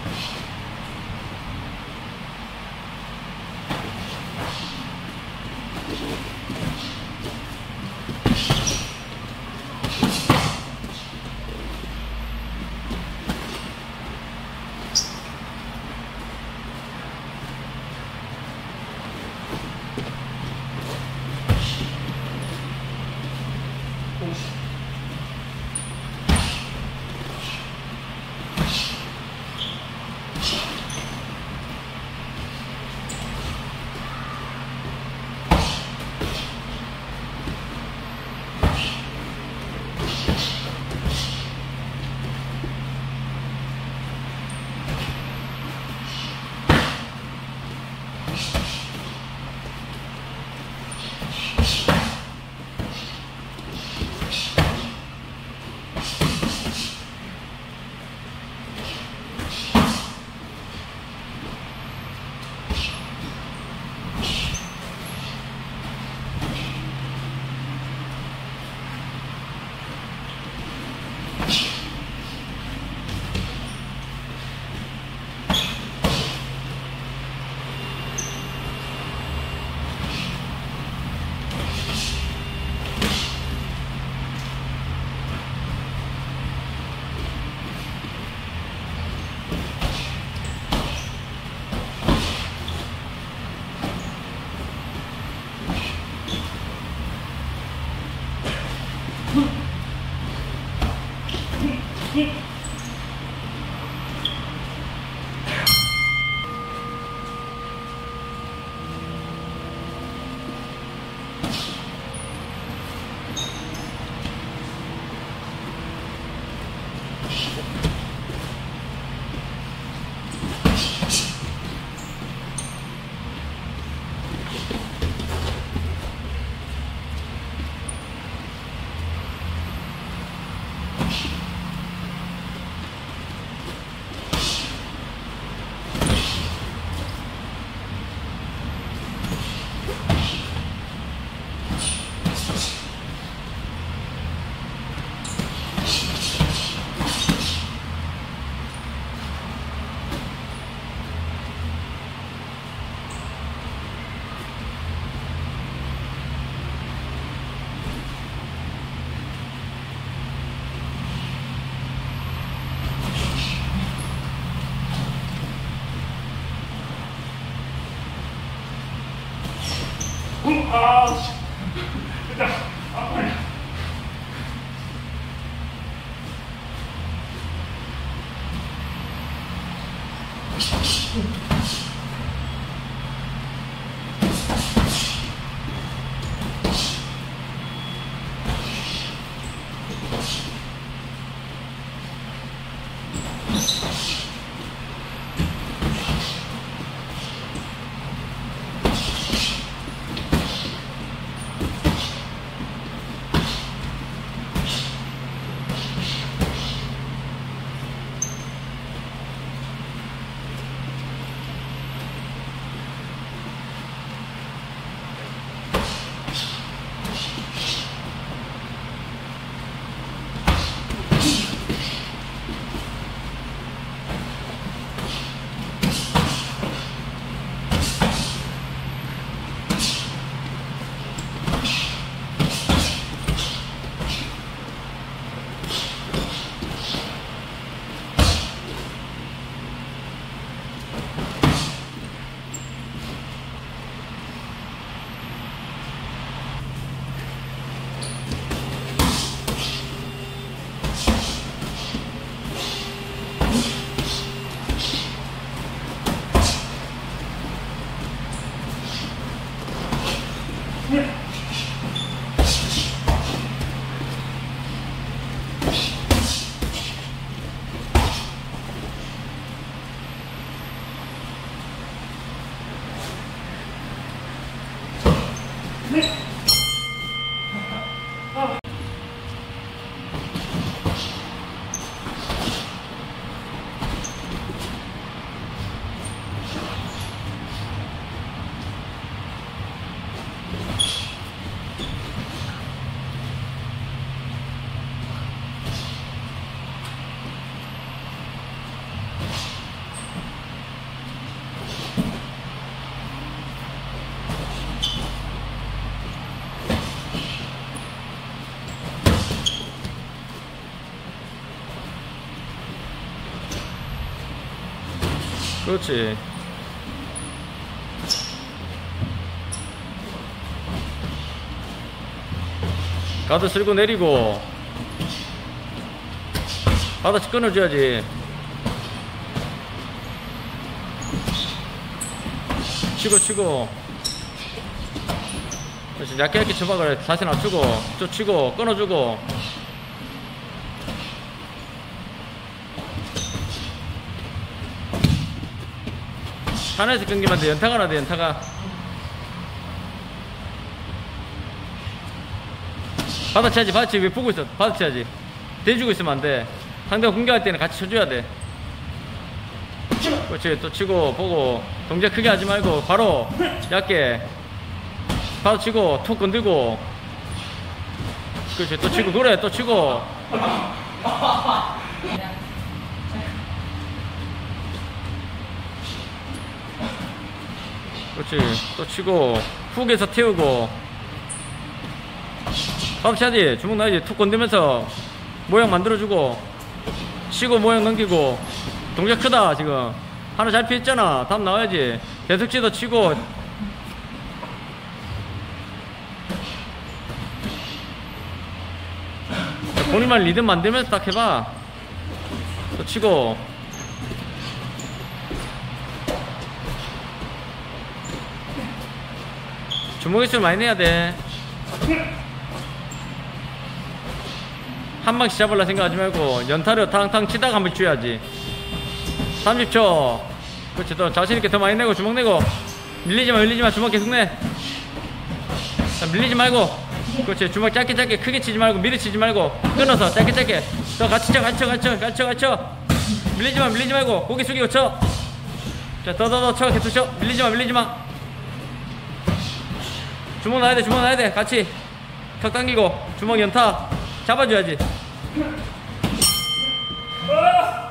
아, 됐다. 아, 그렇지. 가드 쓸고 내리고 바닥 끊어줘야지. 치고 그렇지. 얇게 쳐봐. 그래. 자세 낮추고 또 치고 끊어주고. 하나에서 끊기면 돼. 연타가 나돼. 연타가 받아쳐야지. 받아치. 왜 보고 있어? 받아쳐야지. 대주고 있으면 안돼. 상대가 공격할 때는 같이 쳐줘야 돼. 그렇지. 또 치고 보고. 동작 크게 하지 말고 바로 얇게 받아치고 툭 건들고. 그렇지. 또 치고. 그래. 또 치고. 그렇지. 또 치고 훅에서 태우고. 받아쳐야지. 주먹 나야지. 툭 건들면서 모양 만들어주고 치고 모양 넘기고. 동작 크다. 지금 하나 잘 피했잖아. 다음 나와야지. 계속 치도 치고. 본인만 리듬 만들면서 딱 해봐. 또 치고. 주먹의 수를 많이 내야 돼. 한 방씩 잡으려 생각하지 말고 연타로 탕탕 치다가 한번 줘야지. 30초. 그렇지. 또 자신있게 더 많이 내고 주먹 내고. 밀리지마. 주먹 계속 내. 자, 밀리지 말고. 그렇지. 주먹 짧게 크게 치지 말고 미리 치지 말고 끊어서 짧게 더 같이 쳐. 밀리지 말고 고개 숙이고 쳐. 자, 더 쳐. 계속 쳐. 밀리지마. 주먹 나야 돼. 같이 턱 당기고 주먹 연타 잡아줘야지.